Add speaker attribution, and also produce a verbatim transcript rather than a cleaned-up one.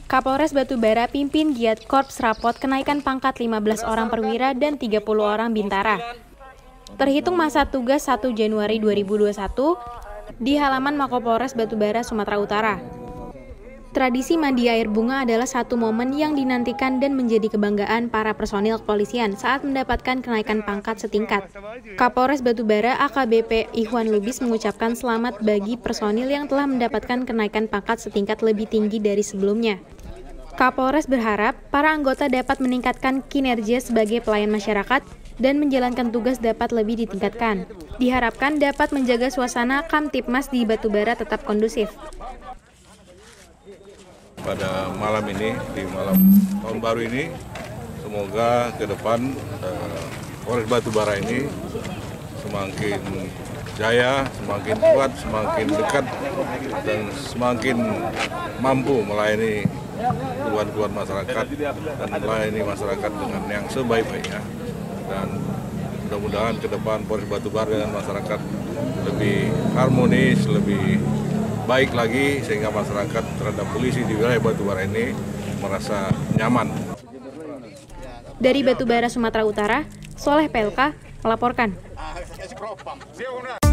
Speaker 1: Kapolres Batubara pimpin giat Korps Rapot kenaikan pangkat lima belas orang perwira dan tiga puluh orang bintara. Terhitung masa tugas satu Januari dua ribu dua puluh satu di halaman Makopolres Batubara, Sumatera Utara. Tradisi mandi air bunga adalah satu momen yang dinantikan dan menjadi kebanggaan para personil kepolisian saat mendapatkan kenaikan pangkat setingkat. Kapolres Batubara A K B P Ikhwan Lubis mengucapkan selamat bagi personil yang telah mendapatkan kenaikan pangkat setingkat lebih tinggi dari sebelumnya. Kapolres berharap para anggota dapat meningkatkan kinerja sebagai pelayan masyarakat dan menjalankan tugas dapat lebih ditingkatkan. Diharapkan dapat menjaga suasana Kamtipmas di Batubara tetap kondusif.
Speaker 2: Pada malam ini, di malam tahun baru ini, semoga ke depan uh, Polres Batubara ini semakin jaya, semakin kuat, semakin dekat, dan semakin mampu melayani keluhan-keluhan masyarakat dan melayani masyarakat dengan yang sebaik-baiknya. Dan mudah-mudahan ke depan Polres Batubara dengan masyarakat lebih harmonis, lebih baik lagi, sehingga masyarakat terhadap polisi di wilayah Batubara ini merasa nyaman.
Speaker 1: Dari Batubara, Sumatera Utara, Soleh P L K melaporkan.